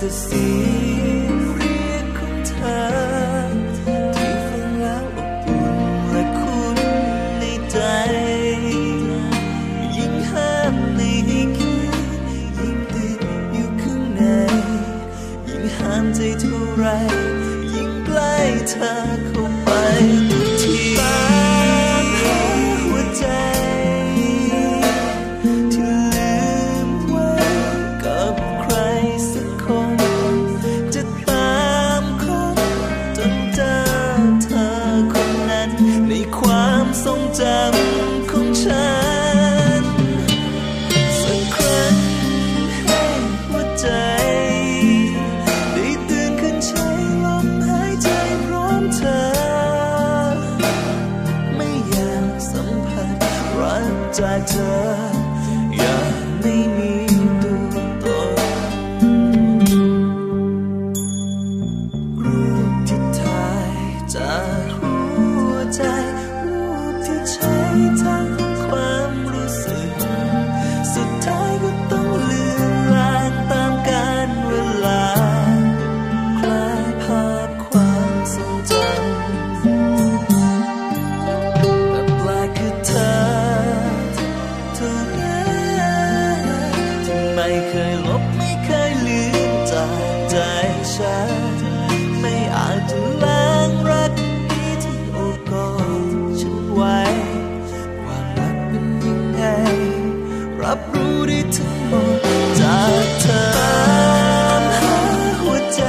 แต่เสียงเรียกของเธอที่ฟังแล้วอบอุ่นและคุ้นในใจยิ่งห้ามไม่ให้คิดยิ่งติดอยู่ข้างในยิ่งห้ามใจเท่าไรยิ่งใกล้เธอเข้าไปทุกทีตามหาหัวใจที่ลืมไว้กับใครสักคนจะตามคนจนเจอเธอคนนั้นในความทรงจำของฉันสักครั้งให้หัวใจได้ตื่นขึ้นใช้ลมหายใจพร้อมเธอไม่อยากสัมผัสรักจากเธออยากไม่มีตัวตนรูปที่ถ่ายจากหัวใจรูปที่ใช้ทั้งความรู้สึกสุดท้ายก็ต้องเลือนลางตามกาลเวลาคล้ายภาพความทรงจำแต่แปลกคือเธอเท่านั้นที่ไม่เคยลบไม่เคยลืมจากใจฉันไม่อาจจะล้างรักนี้ที่โอบกอดฉันไว้ความรักเป็นยังไงรับรู้ได้ทั้งหมดจากเธอตามหาหัวใจ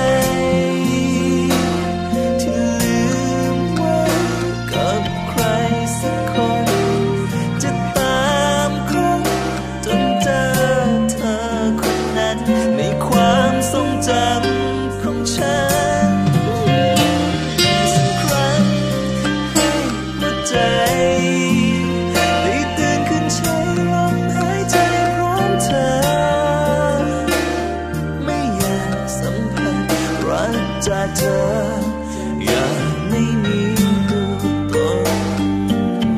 ที่ลืมไว้กับใครสักคนจะตามคนจนเจอเธอคนนั้นในความทรงจำของฉันสักครั้งให้หัวใจได้ตื่นขึ้นใช้ลมหายใจพร้อมเธอไม่อยากสัมผัสรักจากเธออยากไม่มีตัวตน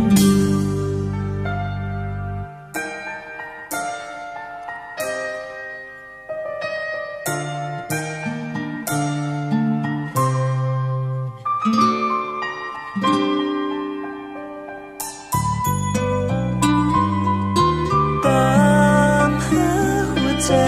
ตามหาหัวใจ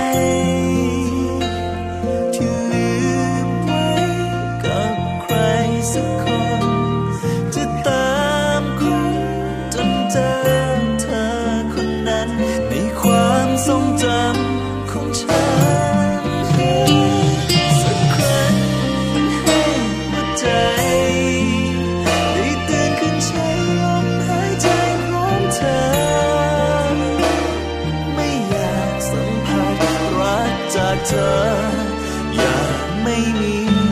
ที่ลืมไว้กับใครสักคนจะตามคนจนเจอเธอคนนั้นในความทรงจำของฉันสักครั้งให้หัวใจได้ตื่นขึ้นใช้ลมหายใจพร้อมเธอไม่อยากสัมผัสรักจากเธออยากไม่มี